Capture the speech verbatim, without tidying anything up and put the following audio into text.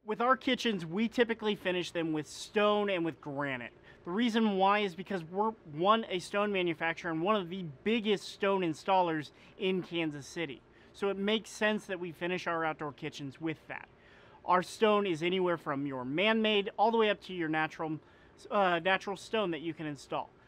With our kitchens, we typically finish them with stone and with granite. The reason why is because we're, one, a stone manufacturer and one of the biggest stone installers in Kansas City. So it makes sense that we finish our outdoor kitchens with that. Our stone is anywhere from your man-made all the way up to your natural, uh, natural stone that you can install.